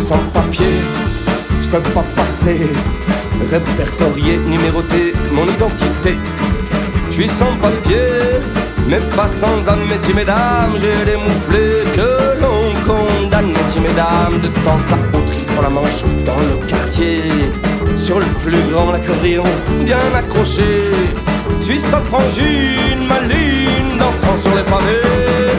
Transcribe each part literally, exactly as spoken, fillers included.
sans papier, je peux pas passer. Répertorié, numéroté, mon identité. Je suis sans papier, mais pas sans âme, messieurs, mesdames. J'ai des mouflés que l'on condamne, messieurs, mesdames. De temps à autre, ils font la manche dans le quartier. Sur le plus grand l'accordéon, bien accroché. Je suis sa frangine, maline, dansant sur les pavés.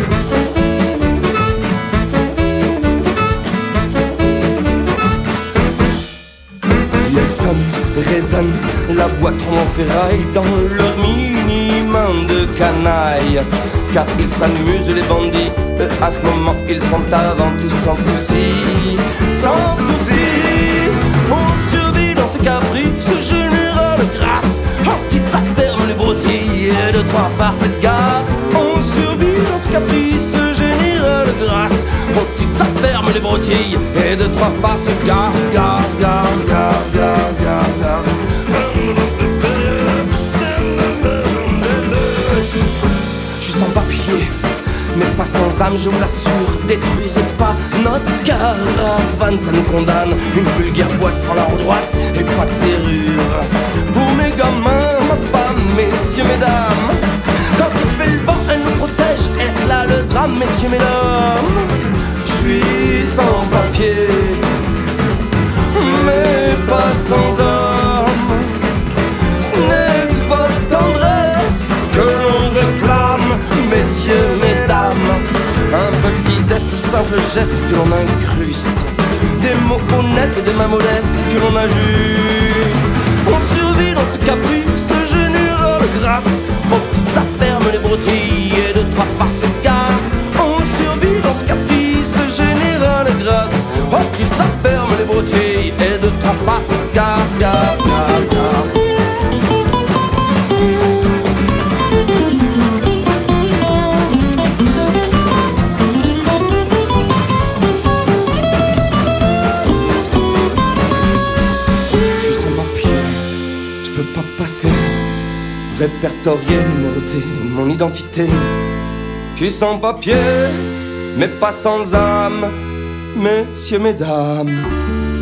Résonne la boîte en ferraille dans leur minimum de canaille. Car ils s'amusent les bandits, eux à ce moment ils sont avant tout sans souci. Sans souci, on survit dans ce caprice général grâce en petites affaires les broutilles et deux trois farces de garce. On survit dans ce caprice général grâce aux petites affaires les broutilles et deux trois farces de garce, garce, garce, garce, garce, garce, garce. Je suis sans papier, mais pas sans âme, je vous l'assure. Détruisez pas notre caravane, ça nous condamne. Une vulgaire boîte sans la roue droite et pas de serrure. Pour mes gamins, ma femme, messieurs, mesdames, quand il fait le vent, elle nous protège. Est-ce là le drame, messieurs, mesdames? Je suis sans papier, mais pas sans âme. Ce n'est que votre tendresse que l'on réclame, messieurs, mesdames. Un petit zeste, tout simple geste que l'on incruste. Des mots honnêtes et des mains modestes que l'on ajuste. On survit dans ce caprice général grâce aux petites affaires, les broutilles et deux trois farces de garce. On survit dans ce caprice général grâce aux petites affaires, les broutilles et deux trois farces de garce, garce, garce, garce. Répertorié, numéroté, mon identité. Je suis sans papier, mais pas sans âme, messieurs, mesdames.